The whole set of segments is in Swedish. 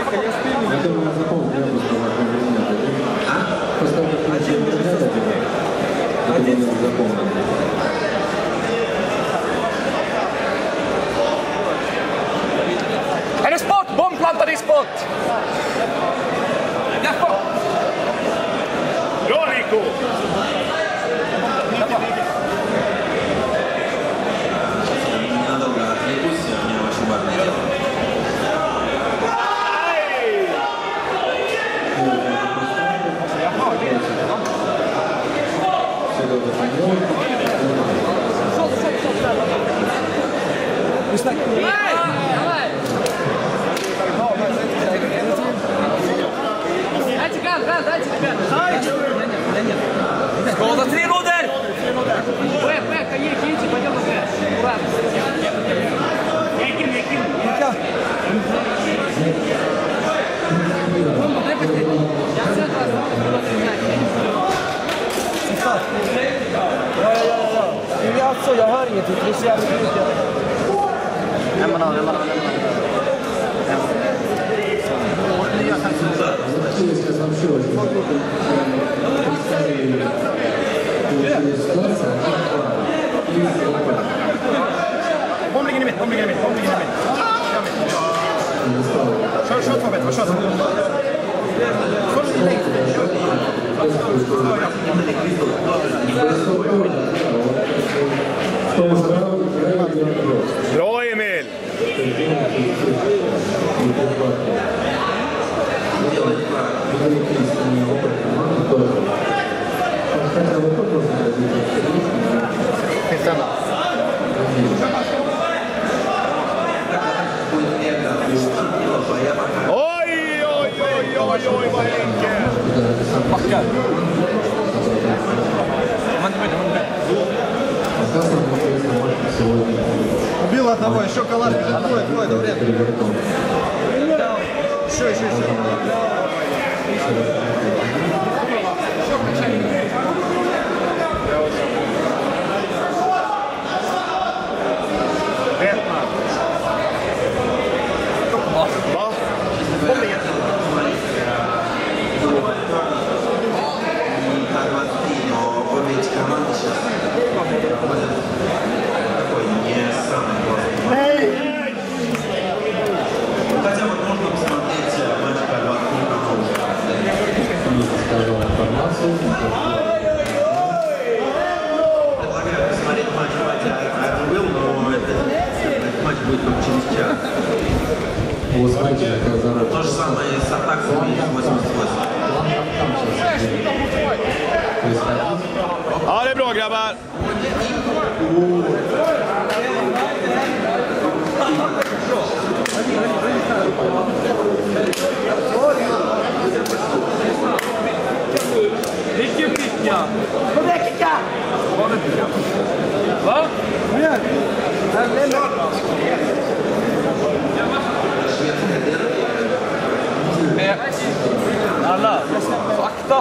Är det sport? Bombplantad i sport! Bra, Nico! Skada 3 råder! Едьте, пойдем опять. Alltså, jag hör ingenting, det är så jävligt mycket. Bomben i mitt. Kör två meter, kör. Bra, Emil! Oj, vad enkelt! Backar. Убил одного, еще калаш, двое, до времени. Еще. То же самое с атаками 88. Ja, det är bra, grabbar. Vilken picka! Kom igen, kicka! Va? Kom igen! Alla, akta!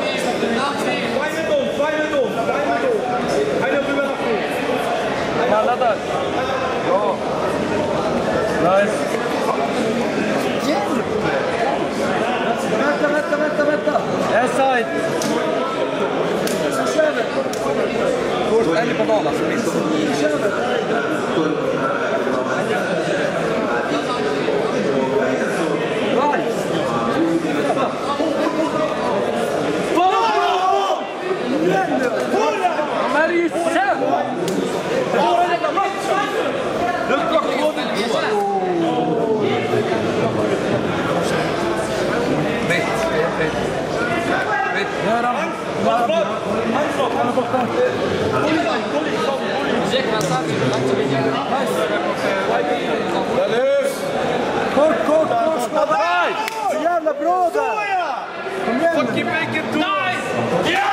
Alla där! Bra! Nice! Hjälp! Vänta! Side! Först en på Dala som missar. De här är ju sämre! Kort! Så jävla bra där! Kom igen! Fucking make it nice! Yeah!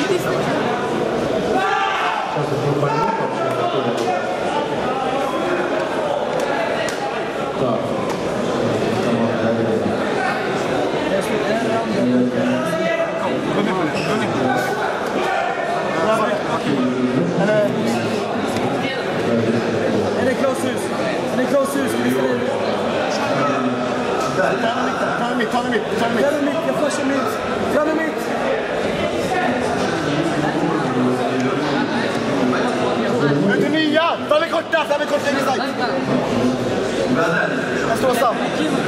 Är det Klaushus? Är det Klaushus? Ta den mitt. Fram med mitt, jag flashar mitt. Fram med mitt. Ut till nya! Ta den korta längre starkt. Jag står sam.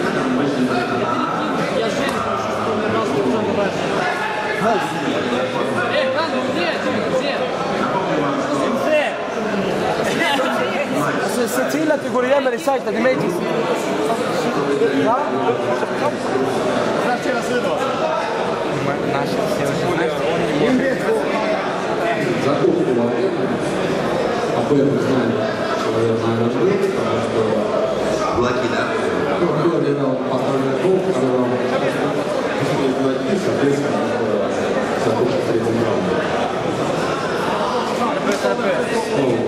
Alltså, se till att du går igenom i sajten, det är Matrix. Ja? Främst hela sidan. Лаки, да? Соответственно,